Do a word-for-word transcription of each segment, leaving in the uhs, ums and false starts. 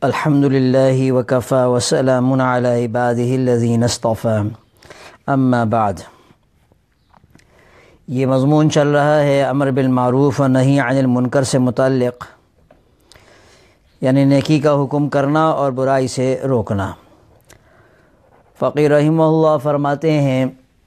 الحمد للہ وکفی وسلام علی عبادہ الذین اصطفی اما بعد۔ یہ مضمون چل رہا ہے امر بالمعروف و نہی عن المنکر سے متعلق، یعنی نیکی کا حکم کرنا اور برائی سے روکنا۔ فقیر رحمہ اللہ فرماتے ہیں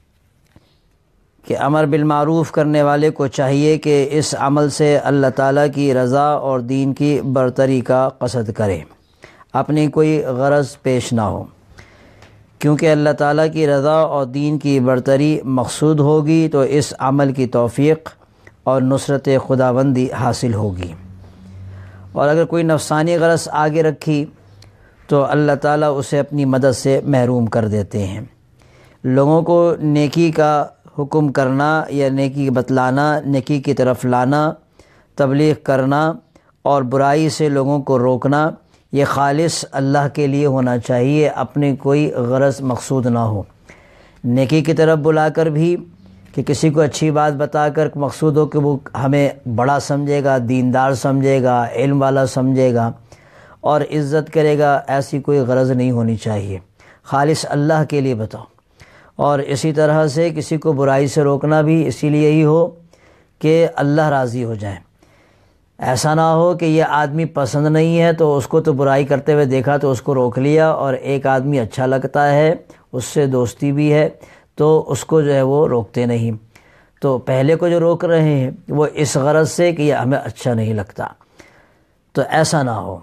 کہ امر بالمعروف کرنے والے کو چاہیے کہ اس عمل سے اللہ تعالیٰ کی رضا اور دین کی برتری کا قصد کرے، اپنی کوئی غرض پیش نہ ہو، کیونکہ اللہ تعالیٰ کی رضا اور دین کی برتری مقصود ہوگی تو اس عمل کی توفیق اور نصرت خداوندی حاصل ہوگی، اور اگر کوئی نفسانی غرض آگے رکھی تو اللہ تعالیٰ اسے اپنی مدد سے محروم کر دیتے ہیں۔ لوگوں کو نیکی کا حکم کرنا یا نیکی بتلانا، نیکی کی طرف لانا، تبلیغ کرنا اور برائی سے لوگوں کو روکنا، یہ خالص اللہ کے لیے ہونا چاہیے، اپنی کوئی غرض مقصود نہ ہو۔ نیکی کی طرف بلا کر بھی کہ کسی کو اچھی بات بتا کر مقصود ہو کہ وہ ہمیں بڑا سمجھے گا، دیندار سمجھے گا، علم والا سمجھے گا اور عزت کرے گا، ایسی کوئی غرض نہیں ہونی چاہیے، خالص اللہ کے لیے بتاؤ۔ اور اسی طرح سے کسی کو برائی سے روکنا بھی اسی لیے ہی ہو کہ اللہ راضی ہو جائے۔ ایسا نہ ہو کہ یہ آدمی پسند نہیں ہے تو اس کو تو برائی کرتے ہوئے دیکھا تو اس کو روک لیا، اور ایک آدمی اچھا لگتا ہے، اس سے دوستی بھی ہے تو اس کو جو ہے وہ روکتے نہیں۔ تو پہلے کو جو روک رہے ہیں وہ اس غرض سے کہ یہ ہمیں اچھا نہیں لگتا، تو ایسا نہ ہو۔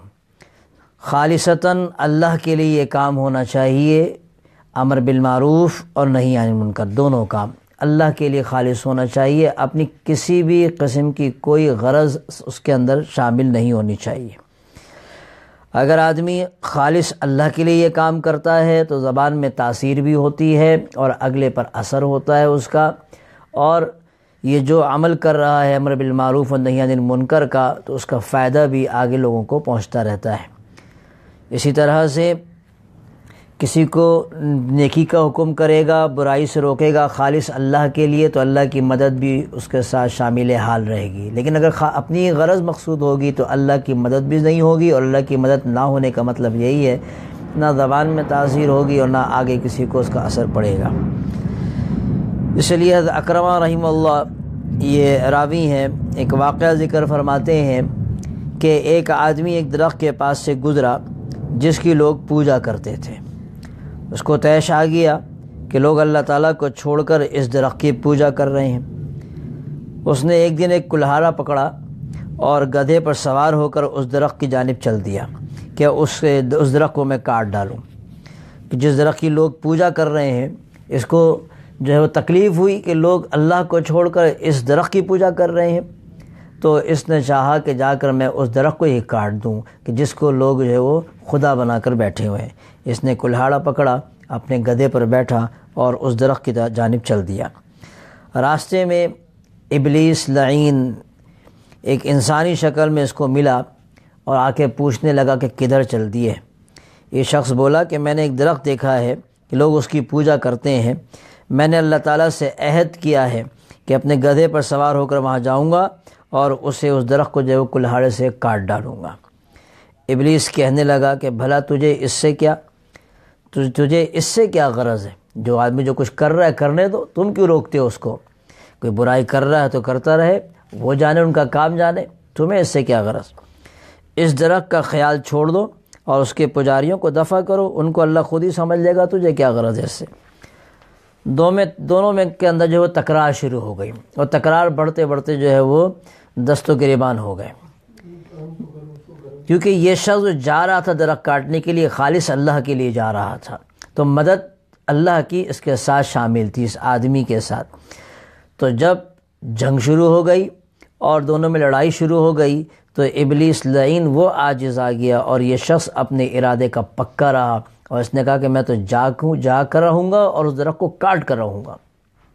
خالصتاً اللہ کے لیے یہ کام ہونا چاہیے، امر بالمعروف اور نہی عن المنکر، دونوں کام اللہ کے لیے خالص ہونا چاہیے، اپنی کسی بھی قسم کی کوئی غرض اس کے اندر شامل نہیں ہونی چاہیے۔ اگر آدمی خالص اللہ کے لیے یہ کام کرتا ہے تو زبان میں تاثیر بھی ہوتی ہے اور اگلے پر اثر ہوتا ہے اس کا، اور یہ جو عمل کر رہا ہے امر بالمعروف و نہی عن المنکر کا تو اس کا فائدہ بھی آگے لوگوں کو پہنچتا رہتا ہے۔ اسی طرح سے کسی کو نیکی کا حکم کرے گا، برائی سے روکے گا خالص اللہ کے لیے تو اللہ کی مدد بھی اس کے ساتھ شامل حال رہے گی، لیکن اگر اپنی غرض مقصود ہوگی تو اللہ کی مدد بھی نہیں ہوگی، اور اللہ کی مدد نہ ہونے کا مطلب یہی ہے نہ زبان میں تاثیر ہوگی اور نہ آگے کسی کو اس کا اثر پڑے گا۔ اس لیے حضرت اکرمہ رحمہ اللہ یہ راوی ہیں، ایک واقعہ ذکر فرماتے ہیں کہ ایک آدمی ایک درخت کے پاس سے گزرا جس کی لوگ پوجا کرتے تھے۔ اس کو طیش آ گیا کہ لوگ اللہ تعالیٰ کو چھوڑ کر اس درخت کی پوجا کر رہے ہیں۔ اس نے ایک دن ایک کلہاڑا پکڑا اور گدھے پر سوار ہو کر اس درخت کی جانب چل دیا کہ اس اس درخت کو میں کاٹ ڈالوں، کہ جس درخت کی لوگ پوجا کر رہے ہیں اس کو جو ہے وہ تکلیف ہوئی کہ لوگ اللہ کو چھوڑ کر اس درخت کی پوجا کر رہے ہیں، تو اس نے چاہا کہ جا کر میں اس درخت کو ہی کاٹ دوں کہ جس کو لوگ جو ہے وہ خدا بنا کر بیٹھے ہوئے ہیں۔ اس نے کلہاڑا پکڑا، اپنے گدھے پر بیٹھا اور اس درخت کی جانب چل دیا۔ راستے میں ابلیس لعین ایک انسانی شکل میں اس کو ملا اور آ کے پوچھنے لگا کہ کدھر چل دیے۔ یہ شخص بولا کہ میں نے ایک درخت دیکھا ہے کہ لوگ اس کی پوجا کرتے ہیں، میں نے اللہ تعالیٰ سے عہد کیا ہے کہ اپنے گدھے پر سوار ہو کر وہاں جاؤں گا اور اسے اس درخت کو جو ہے وہ کلہاڑے سے کاٹ ڈالوں گا۔ ابلیس کہنے لگا کہ بھلا تجھے اس سے کیا تجھے اس سے کیا غرض ہے؟ جو آدمی جو کچھ کر رہا ہے کرنے دو، تم کیوں روکتے ہو اس کو؟ کوئی برائی کر رہا ہے تو کرتا رہے، وہ جانے، ان کا کام جانے، تمہیں اس سے کیا غرض؟ اس درخت کا خیال چھوڑ دو اور اس کے پجاریوں کو دفع کرو، ان کو اللہ خود ہی سمجھ لے گا تجھے کیا غرض ہے اس سے۔ دو میں دونوں میں کے اندر جو ہے وہ تکرار شروع ہو گئی، اور تکرار بڑھتے بڑھتے جو ہے وہ دست و گریبان ہو گئے، کیونکہ یہ شخص جا رہا تھا درخت کاٹنے کے لیے، خالص اللہ کے لیے جا رہا تھا، تو مدد اللہ کی اس کے ساتھ شامل تھی، اس آدمی کے ساتھ۔ تو جب جنگ شروع ہو گئی اور دونوں میں لڑائی شروع ہو گئی تو ابلیس لعین وہ عاجز آ گیا اور یہ شخص اپنے ارادے کا پکا رہا، اور اس نے کہا کہ میں تو جا جا کر رہوں گا اور اس درخت کو کاٹ کر رہوں گا۔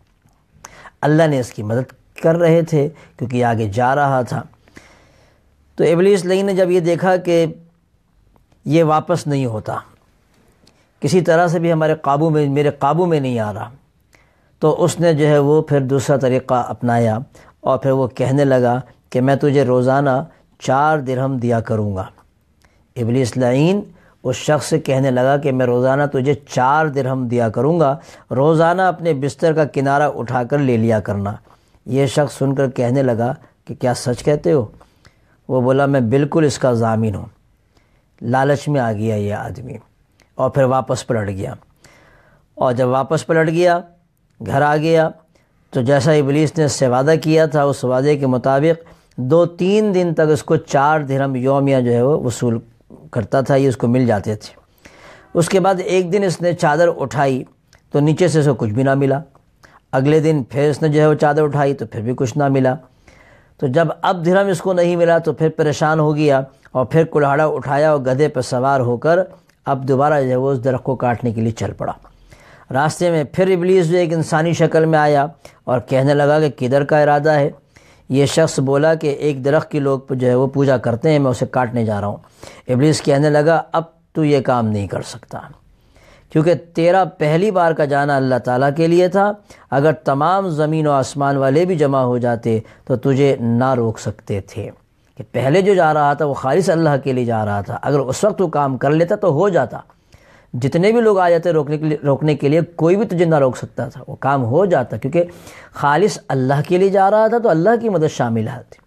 اللہ نے اس کی مدد کر رہے تھے کیونکہ یہ آگے جا رہا تھا۔ تو ابلیس لعین نے جب یہ دیکھا کہ یہ واپس نہیں ہوتا، کسی طرح سے بھی ہمارے قابو میں میرے قابو میں نہیں آ رہا، تو اس نے جو ہے وہ پھر دوسرا طریقہ اپنایا، اور پھر وہ کہنے لگا کہ میں تجھے روزانہ چار درہم دیا کروں گا، ابلیس لعین اس شخص سے کہنے لگا کہ میں روزانہ تجھے چار درہم دیا کروں گا، روزانہ اپنے بستر کا کنارہ اٹھا کر لے لیا کرنا۔ یہ شخص سن کر کہنے لگا کہ کیا سچ کہتے ہو؟ وہ بولا میں بالکل اس کا ضامن ہوں۔ لالچ میں آ گیا یہ آدمی اور پھر واپس پلٹ گیا، اور جب واپس پلٹ گیا گھر آ گیا تو جیسا ابلیس نے اس سے وعدہ کیا تھا اس وعدے کے مطابق دو تین دن تک اس کو چار درہم یومیہ جو ہے وہ وصول کرتا تھا، یہ اس کو مل جاتے تھے۔ اس کے بعد ایک دن اس نے چادر اٹھائی تو نیچے سے اس کو کچھ بھی نہ ملا، اگلے دن پھر اس نے جو ہے وہ چادر اٹھائی تو پھر بھی کچھ نہ ملا۔ تو جب اب درہم اس کو نہیں ملا تو پھر پریشان ہو گیا اور پھر کلہاڑا اٹھایا اور گدھے پر سوار ہو کر اب دوبارہ جو ہے وہ اس درخت کو کاٹنے کے لیے چل پڑا۔ راستے میں پھر ابلیس جو ایک انسانی شکل میں آیا اور کہنے لگا کہ کدھر کا ارادہ ہے؟ یہ شخص بولا کہ ایک درخت کے لوگ جو ہے وہ پوجا کرتے ہیں، میں اسے کاٹنے جا رہا ہوں۔ ابلیس کہنے لگا اب تو یہ کام نہیں کر سکتا، کیونکہ تیرا پہلی بار کا جانا اللہ تعالیٰ کے لیے تھا، اگر تمام زمین و آسمان والے بھی جمع ہو جاتے تو تجھے نہ روک سکتے تھے۔ کہ پہلے جو جا رہا تھا وہ خالص اللہ کے لیے جا رہا تھا، اگر اس وقت وہ کام کر لیتا تو ہو جاتا، جتنے بھی لوگ آ جاتے روکنے کے لیے روکنے کے لیے کوئی بھی تجھے نہ روک سکتا تھا، وہ کام ہو جاتا، کیونکہ خالص اللہ کے لیے جا رہا تھا تو اللہ کی مدد شامل تھی۔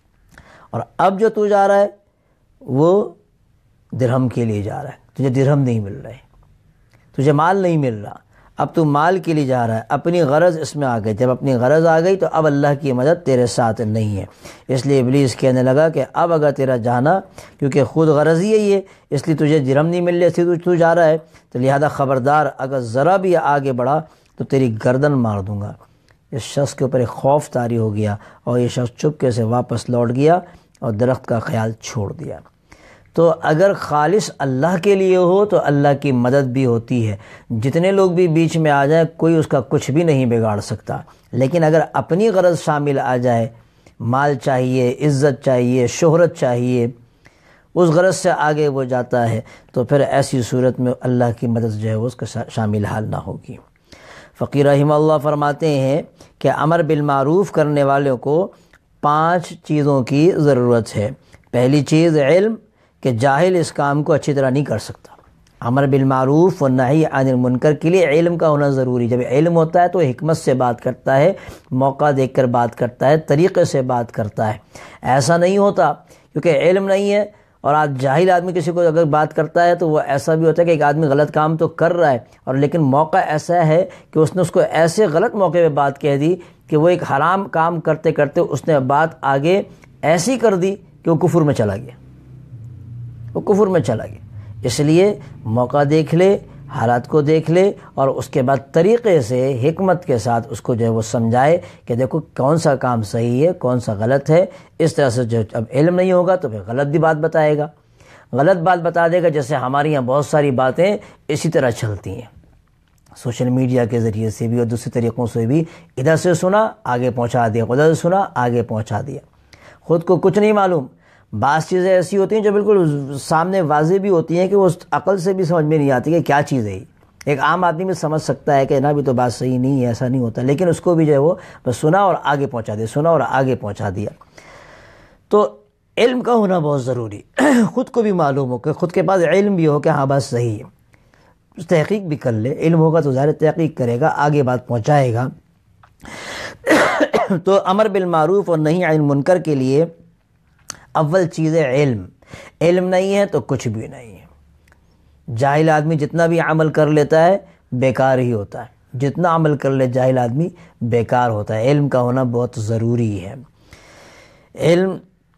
اور اب جو تو جا رہا ہے وہ درہم کے لیے جا رہا ہے، تجھے درہم نہیں مل رہے، تجھے مال نہیں مل رہا، اب تو مال کے لیے جا رہا ہے، اپنی غرض اس میں آ گئی، جب اپنی غرض آ گئی تو اب اللہ کی مدد تیرے ساتھ نہیں ہے۔ اس لیے ابلیس کہنے لگا کہ اب اگر تیرا جانا، کیونکہ خود غرض ہی یہی ہے، اس لیے تجھے درہم نہیں مل رہی، تو تو جا رہا ہے، تو لہذا خبردار اگر ذرا بھی آگے بڑھا تو تیری گردن مار دوں گا۔ اس شخص کے اوپر ایک خوف طاری ہو گیا اور یہ شخص چپکے سے واپس لوٹ گیا اور درخت کا خیال چھوڑ دیا۔ تو اگر خالص اللہ کے لیے ہو تو اللہ کی مدد بھی ہوتی ہے، جتنے لوگ بھی بیچ میں آ جائیں کوئی اس کا کچھ بھی نہیں بگاڑ سکتا۔ لیکن اگر اپنی غرض شامل آ جائے، مال چاہیے، عزت چاہیے، شہرت چاہیے، اس غرض سے آگے وہ جاتا ہے تو پھر ایسی صورت میں اللہ کی مدد جو ہے وہ اس کا شامل حال نہ ہوگی۔ فقیر رحمہ اللہ فرماتے ہیں کہ امر بالمعروف کرنے والوں کو پانچ چیزوں کی ضرورت ہے۔ پہلی چیز علم، کہ جاہل اس کام کو اچھی طرح نہیں کر سکتا۔ امر بالمعروف و نہی عن المنکر کے لیے علم کا ہونا ضروری۔ جب علم ہوتا ہے تو حکمت سے بات کرتا ہے، موقع دیکھ کر بات کرتا ہے، طریقے سے بات کرتا ہے۔ ایسا نہیں ہوتا کیونکہ علم نہیں ہے اور آج جاہل آدمی کسی کو اگر بات کرتا ہے تو وہ ایسا بھی ہوتا ہے کہ ایک آدمی غلط کام تو کر رہا ہے اور لیکن موقع ایسا ہے کہ اس نے اس کو ایسے غلط موقع پہ بات کہہ دی کہ وہ ایک حرام کام کرتے کرتے اس نے بات آگے ایسی کر دی کہ وہ کفر میں چلا گیا، وہ کفر میں چلا گیا۔ اس لیے موقع دیکھ لے، حالات کو دیکھ لے اور اس کے بعد طریقے سے حکمت کے ساتھ اس کو جو ہے وہ سمجھائے کہ دیکھو کون سا کام صحیح ہے کون سا غلط ہے۔ اس طرح سے جو اب علم نہیں ہوگا تو پھر غلط بھی بات بتائے گا، غلط بات بتا دے گا۔ جیسے ہمارے یہاں بہت ساری باتیں اسی طرح چلتی ہیں، سوشل میڈیا کے ذریعے سے بھی اور دوسرے طریقوں سے بھی، ادھر سے سنا آگے پہنچا دیا، ادھر سے سنا آگے پہنچا دیا، خود کو کچھ نہیں معلوم۔ بعض چیزیں ایسی ہوتی ہیں جو بالکل سامنے واضح بھی ہوتی ہیں کہ وہ عقل سے بھی سمجھ میں نہیں آتی کہ کیا چیز ہے۔ ایک عام آدمی بھی سمجھ سکتا ہے کہ نا بھی تو بات صحیح نہیں ہے، ایسا نہیں ہوتا، لیکن اس کو بھی جو ہے وہ بس سنا اور آگے پہنچا دیا، سنا اور آگے پہنچا دیا۔ تو علم کا ہونا بہت ضروری، خود کو بھی معلوم ہو کہ خود کے پاس علم بھی ہو کہ ہاں بات صحیح ہے، تحقیق بھی کر لے۔ علم ہوگا تو ظاہر تحقیق کرے گا، آگے بات پہنچائے گا۔ تو امر بالمعروف اور نہی عن المنکر کے لیے اول چیز ہے علم۔ علم نہیں ہے تو کچھ بھی نہیں ہے۔ جاہل آدمی جتنا بھی عمل کر لیتا ہے بیکار ہی ہوتا ہے، جتنا عمل کر لے جاہل آدمی بیکار ہوتا ہے۔ علم کا ہونا بہت ضروری ہے۔ علم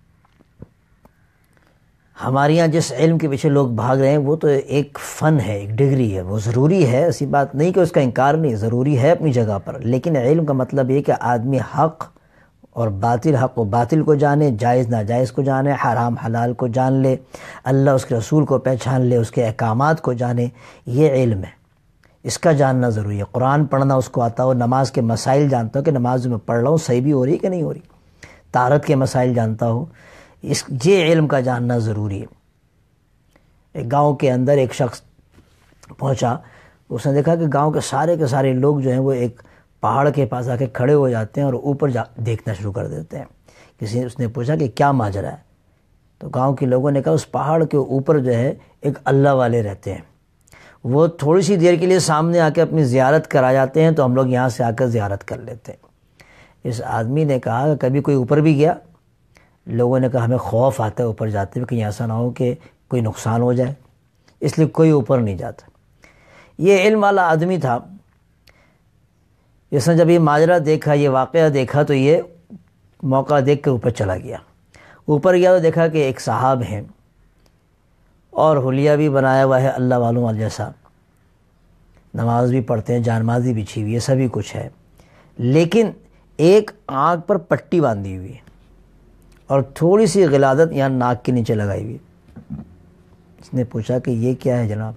ہمارے یہاں جس علم کے پیچھے لوگ بھاگ رہے ہیں وہ تو ایک فن ہے، ایک ڈگری ہے، وہ ضروری ہے، ایسی بات نہیں کہ اس کا انکار نہیں، ضروری ہے اپنی جگہ پر، لیکن علم کا مطلب یہ کہ آدمی حق اور باطل، حق و باطل کو جانے، جائز ناجائز کو جانے، حرام حلال کو جان لے، اللہ اس کے رسول کو پہچان لے، اس کے احکامات کو جانے، یہ علم ہے، اس کا جاننا ضروری ہے۔ قرآن پڑھنا اس کو آتا ہو، نماز کے مسائل جانتا ہو کہ نماز میں پڑھ رہا ہوں صحیح بھی ہو رہی ہے کہ نہیں ہو رہی، طہارت کے مسائل جانتا ہو، اس یہ علم کا جاننا ضروری ہے۔ ایک گاؤں کے اندر ایک شخص پہنچا، اس نے دیکھا کہ گاؤں کے سارے کے سارے لوگ جو ہیں وہ ایک پہاڑ کے پاس آ کے کھڑے ہو جاتے ہیں اور اوپر جا دیکھنا شروع کر دیتے ہیں۔ کسی اس نے پوچھا کہ کیا ماجرا ہے؟ تو گاؤں کے لوگوں نے کہا اس پہاڑ کے اوپر جو ہے ایک اللہ والے رہتے ہیں، وہ تھوڑی سی دیر کے لیے سامنے آ کے اپنی زیارت کرا جاتے ہیں، تو ہم لوگ یہاں سے آ کر زیارت کر لیتے ہیں۔ اس آدمی نے کہا کہ کبھی کوئی اوپر بھی گیا؟ لوگوں نے کہا ہمیں خوف آتا ہے اوپر جاتے ہوئے، کہیں ایسا نہ ہو کہ کوئی نقصان ہو جائے، اس لیے کوئی اوپر نہیں جاتا۔ یہ علم والا آدمی تھا، اس نے جب یہ ماجرا دیکھا، یہ واقعہ دیکھا، تو یہ موقع دیکھ کر اوپر چلا گیا۔ اوپر گیا تو دیکھا کہ ایک صاحب ہیں اور حلیہ بھی بنایا ہوا ہے اللہ والوں والا جیسا، نماز بھی پڑھتے ہیں، جانمازی بچھی ہوئی ہے، سبھی کچھ ہے، لیکن ایک آنکھ پر پٹی باندھی ہوئی ہے اور تھوڑی سی غلاظت یہاں ناک کے نیچے لگائی ہوئی ہے۔ اس نے پوچھا کہ یہ کیا ہے جناب؟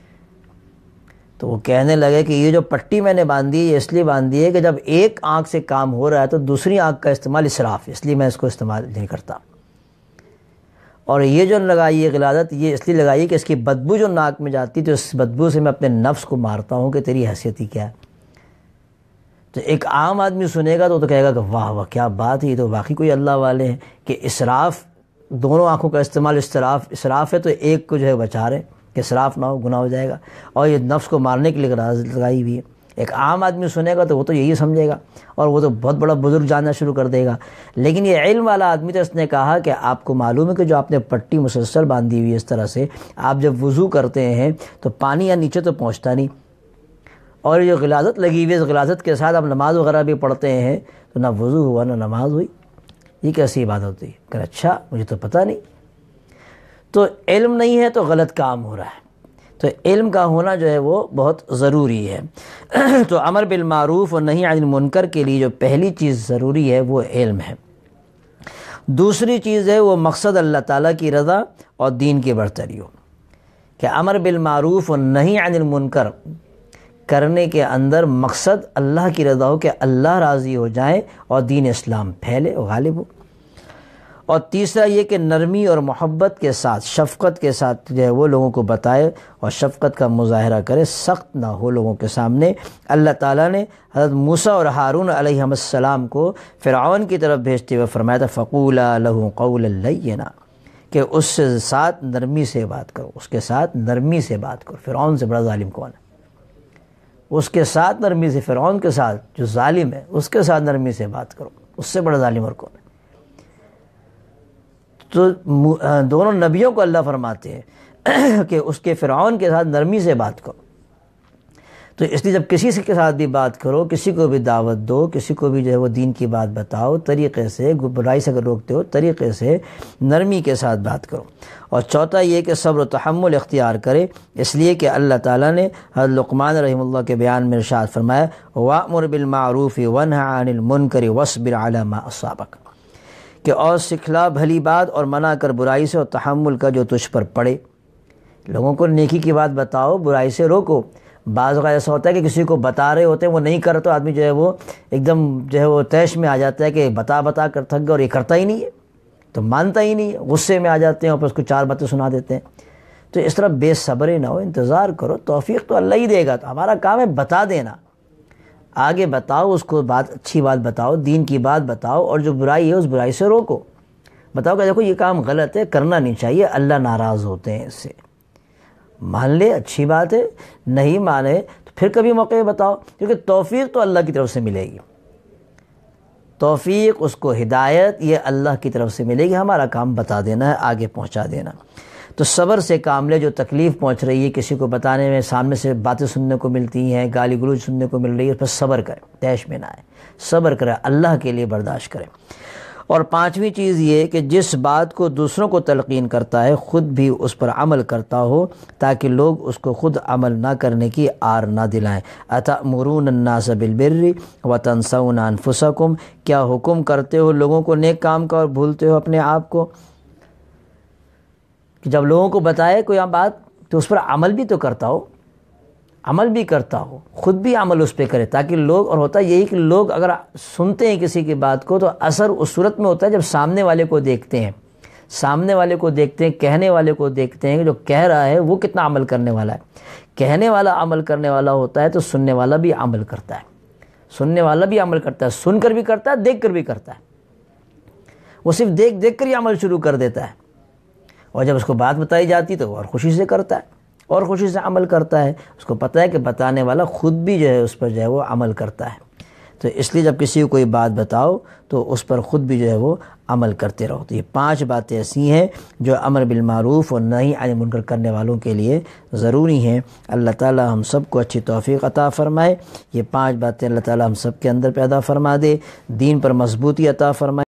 تو وہ کہنے لگے کہ یہ جو پٹی میں نے باندھی ہے یہ اس لیے باندھی ہے کہ جب ایک آنکھ سے کام ہو رہا ہے تو دوسری آنکھ کا استعمال اسراف ہے، اس لیے میں اس کو استعمال نہیں کرتا، اور یہ جو لگائی ہے غلاظت یہ اس لیے لگائی ہے کہ اس کی بدبو جو ناک میں جاتی تو اس بدبو سے میں اپنے نفس کو مارتا ہوں کہ تیری حیثیت ہی کیا ہے۔ تو ایک عام آدمی سنے گا تو تو کہے گا کہ واہ واہ کیا بات ہے، یہ تو واقعی کوئی اللہ والے ہیں کہ اسراف، دونوں آنکھوں کا استعمال اسراف اسراف ہے، تو ایک کو جو ہے بچا رہے کہ اسراف نہ ہو، گناہ ہو جائے گا، اور یہ نفس کو مارنے کے لیے غلاظت لگائی ہوئی ہے۔ ایک عام آدمی سنے گا تو وہ تو یہی سمجھے گا اور وہ تو بہت بڑا بزرگ جاننا شروع کر دے گا، لیکن یہ علم والا آدمی تو اس نے کہا کہ آپ کو معلوم ہے کہ جو آپ نے پٹی مسلسل باندھی ہوئی ہے اس طرح سے، آپ جب وضو کرتے ہیں تو پانی یا نیچے تو پہنچتا نہیں، اور یہ غلاظت لگی ہوئی ہے، اس غلاظت کے ساتھ آپ نماز وغیرہ بھی پڑھتے ہیں تو نہ وضو ہوا نہ نماز ہوئی، یہ کیسی عبادت ہوتی ہے؟ کہ اچھا مجھے تو پتہ نہیں۔ تو علم نہیں ہے تو غلط کام ہو رہا ہے، تو علم کا ہونا جو ہے وہ بہت ضروری ہے۔ تو امر بالمعروف اور نہی عن المنکر کے لیے جو پہلی چیز ضروری ہے وہ علم ہے۔ دوسری چیز ہے وہ مقصد اللہ تعالیٰ کی رضا اور دین کی برتری ہو، کہ امر بالمعروف اور نہی عن المنکر کرنے کے اندر مقصد اللہ کی رضا ہو، کہ اللہ راضی ہو جائیں اور دین اسلام پھیلے اور غالب ہو۔ اور تیسرا یہ کہ نرمی اور محبت کے ساتھ، شفقت کے ساتھ جو ہے وہ لوگوں کو بتائے اور شفقت کا مظاہرہ کرے، سخت نہ ہو لوگوں کے سامنے۔ اللہ تعالیٰ نے حضرت موسیٰ اور ہارون علیہ السلام کو فرعون کی طرف بھیجتے ہوئے فرمایا تھا فَقُولَا لَهُ قَوْلًا لَيِّنًا، کہ اس سے ساتھ نرمی سے بات کرو، اس کے ساتھ نرمی سے بات کرو۔ فرعون سے بڑا ظالم کون ہے؟ اس کے ساتھ نرمی سے، فرعون کے ساتھ جو ظالم ہے اس کے ساتھ نرمی سے بات کرو، اس سے بڑا ظالم اور کون ہے؟ تو دونوں نبیوں کو اللہ فرماتے ہیں کہ اس کے فرعون کے ساتھ نرمی سے بات کرو۔ تو اس لیے جب کسی کے ساتھ بھی بات کرو، کسی کو بھی دعوت دو، کسی کو بھی جو ہے وہ دین کی بات بتاؤ، طریقے سے، برائی سے اگر روکتے ہو طریقے سے نرمی کے ساتھ بات کرو۔ اور چوتھا یہ کہ صبر و تحمل اختیار کرے، اس لیے کہ اللہ تعالیٰ نے حضرت لقمان رحمہ اللہ کے بیان میں ارشاد فرمایا وَأْمُرْ بِالْمَعْرُوفِ وَانْهَ عَنِ الْمُنْكَرِ وَاصْبِرْ عَلَى مَا أَصَابَكَ، کہ اور سکھلا بھلی بات اور منع کر برائی سے اور تحمل کا جو تجھ پر پڑے۔ لوگوں کو نیکی کی بات بتاؤ، برائی سے روکو۔ بعض اوقات ایسا ہوتا ہے کہ کسی کو بتا رہے ہوتے ہیں وہ نہیں کرتا، آدمی جو ہے وہ ایک دم جو ہے وہ تیش میں آ جاتا ہے کہ بتا بتا کر تھک گیا اور یہ کرتا ہی نہیں ہے، تو مانتا ہی نہیں ہے، غصے میں آ جاتے ہیں اور پھر اس کو چار باتیں سنا دیتے ہیں۔ تو اس طرح بے صبرے نہ ہو، انتظار کرو، توفیق تو اللہ ہی دے گا، تو ہمارا کام ہے بتا دینا، آگے بتاؤ اس کو، بات اچھی بات بتاؤ، دین کی بات بتاؤ، اور جو برائی ہے اس برائی سے روکو، بتاؤ کہ دیکھو یہ کام غلط ہے، کرنا نہیں چاہیے، اللہ ناراض ہوتے ہیں اس سے۔ مان لے اچھی بات ہے، نہیں مانے تو پھر کبھی موقع بتاؤ، کیونکہ توفیق تو اللہ کی طرف سے ملے گی، توفیق اس کو ہدایت یہ اللہ کی طرف سے ملے گی، ہمارا کام بتا دینا ہے، آگے پہنچا دینا۔ تو صبر سے کام لے، جو تکلیف پہنچ رہی ہے کسی کو بتانے میں، سامنے سے باتیں سننے کو ملتی ہیں، گالی گلوچ سننے کو مل رہی ہے، اس پر صبر کرے، تیش میں نہ آئے، صبر کرے، اللہ کے لیے برداشت کرے۔ اور پانچویں چیز یہ کہ جس بات کو دوسروں کو تلقین کرتا ہے خود بھی اس پر عمل کرتا ہو، تاکہ لوگ اس کو خود عمل نہ کرنے کی آر نہ دلائیں۔ أَتَأْمُرُونَ النَّاسَ بِالْبِرِّ وَتَنْسَوْنَ أَنفُسَكُمْ، کیا حکم کرتے ہو لوگوں کو نیک کام کا اور بھولتے ہو اپنے آپ کو؟ کہ جب لوگوں کو بتائے کوئی بات تو اس پر عمل بھی تو کرتا ہو، عمل بھی کرتا ہو، خود بھی عمل اس پہ کرے، تاکہ لوگ، اور ہوتا یہی کہ لوگ اگر سنتے ہیں کسی کی بات کو تو اثر اس صورت میں ہوتا ہے جب سامنے والے کو دیکھتے ہیں، سامنے والے کو دیکھتے ہیں، کہنے والے کو دیکھتے ہیں کہ جو کہہ رہا ہے وہ کتنا عمل کرنے والا ہے۔ کہنے والا عمل کرنے والا ہوتا ہے تو سننے والا بھی عمل کرتا ہے، سننے والا بھی عمل کرتا ہے، سن کر بھی کرتا ہے، دیکھ کر بھی کرتا ہے، وہ صرف دیکھ دیکھ کر ہی عمل شروع کر دیتا ہے، اور جب اس کو بات بتائی جاتی تو وہ اور خوشی سے کرتا ہے اور خوشی سے عمل کرتا ہے، اس کو پتہ ہے کہ بتانے والا خود بھی جو ہے اس پر جو ہے وہ عمل کرتا ہے۔ تو اس لیے جب کسی کو کوئی بات بتاؤ تو اس پر خود بھی جو ہے وہ عمل کرتے رہو۔ تو یہ پانچ باتیں ایسی ہیں جو امر بالمعروف اور نہی عن المنکر کرنے والوں کے لیے ضروری ہیں۔ اللہ تعالی ہم سب کو اچھی توفیق عطا فرمائے، یہ پانچ باتیں اللہ تعالی ہم سب کے اندر پیدا فرما دے، دین پر مضبوطی عطا فرمائے۔